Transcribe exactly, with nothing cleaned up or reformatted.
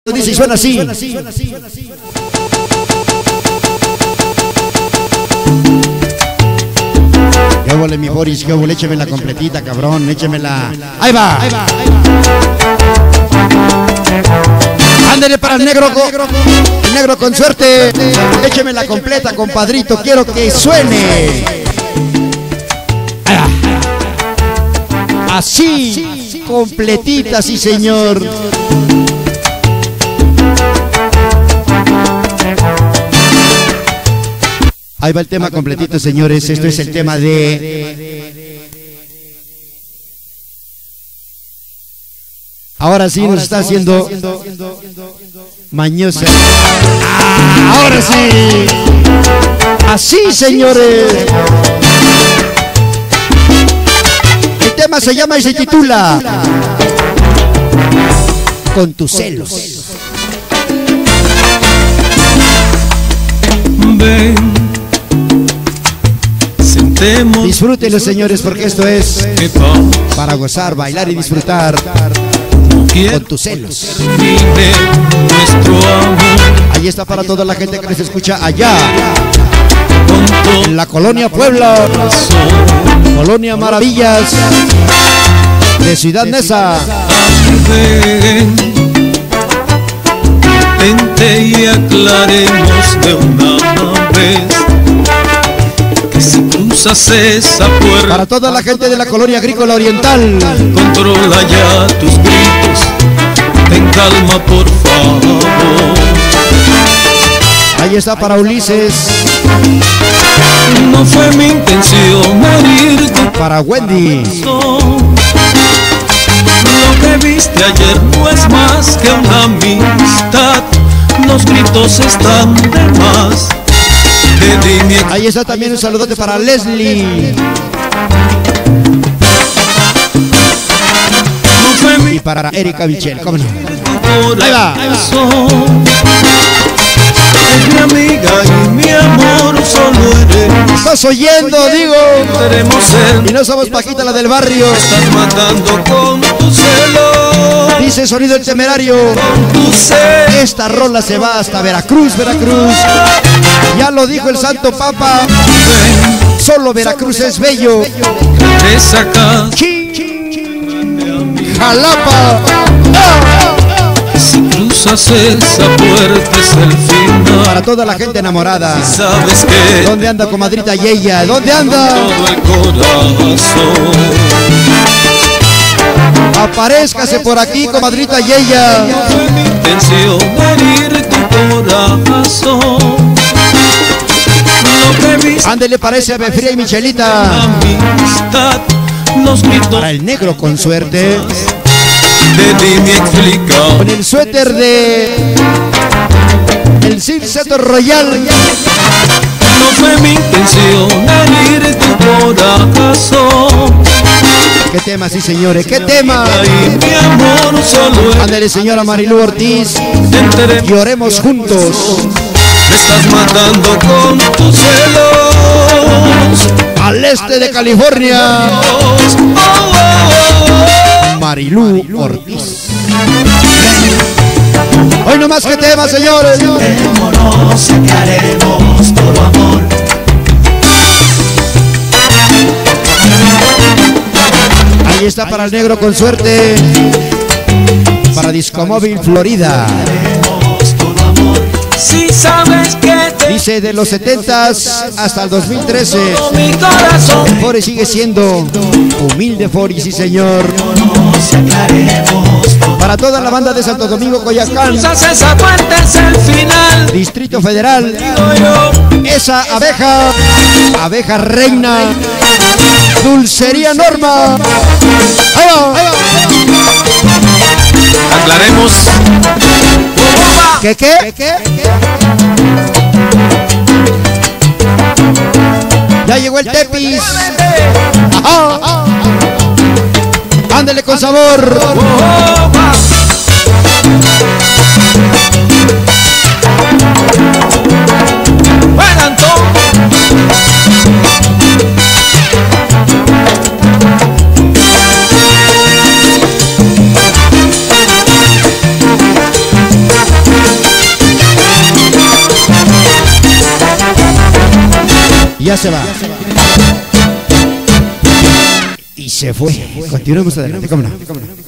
dice y suena así. ¿Qué huele mi Boris? ¿Qué huele? Écheme la completita, cabrón, échemela. Ahí va, ahí va, ahí va. Ándele para el negro, el negro con suerte. Écheme la completa, compadrito, quiero que suene. Así, completita, sí señor. Ahí va el tema completito, señores. Esto es el tema de... Ahora sí nos está haciendo mañosa. Ah, ahora sí. Así, señores. El tema se llama y se titula Con tus celos. Ven, sentemos. Disfrútenlo, señores, porque esto es para gozar, bailar y disfrutar. Con tus celos. Ahí está para toda la gente que nos escucha allá en la colonia Puebla, colonia Maravillas de Ciudad Neza. Vente y aclaremos de una vez que si cruzas esa puerta. Para toda la gente de la colonia agrícola oriental, controla ya tus gritos, ten calma por favor. Ahí está para Ulises. No fue mi intención herirte. Para Wendy. Lo que viste ayer no es más que una amistad. Los gritos están de más. Ahí está también un saludote para Leslie. Y para Erika Michel, ¿cómo no? Ahí va. Es mi amiga y mi amor, solo eres. Estás oyendo, digo. El... Y no somos Paquita, la del barrio. Estás matando con tu celo. Dice Sonido el Temerario. Esta rola se va hasta Veracruz, Veracruz. Ya lo dijo el Santo Papa. Solo Veracruz es bello. Jalapa. Si cruzas esa puerta es el final. Para toda la gente enamorada. Si sabes que ¿dónde anda, comadrita Yeya? ¿Dónde anda? Todo el corazón. Aparézcase por aquí, comadrita Yeya. No fue mi intención herir tu corazón. Lo que viste. Ándele, parece a Befría y Michelita. Amistad, los gritos. Para el negro con suerte. Con el suéter de el Circeto Royal. No fue mi intención herir tu corazón. ¿Qué tema, sí, señores? ¿Qué tema? Ay, mi amor, solo ándale, señora Marilu Ortiz. Lloremos juntos. Me estás matando con tus celos. Al este de California. Oh, oh, oh, oh. Marilu Ortiz. Hoy no más que tema, señores. Quedémonos, que haremos todo amor. Ahí está para el negro con suerte. Para Discomóvil Florida. Si sabes que te dice de los setentas hasta el dos mil trece. mi corazón. El Fori sigue siendo humilde Fori, sí señor. Para toda la banda de Santo Domingo, Coyacán. Esa puerta es el final. Distrito Federal. Esa abeja, abeja reina. Dulcería Norma. Ahí va, ahí va. Aclaremos. ¿Qué qué? ¿Qué, qué? Ya llegó el Tepis. Ajá. Ándele con sabor. Buen Antón. Ya se va. Y se fue. Continuamos adelante, cómo no.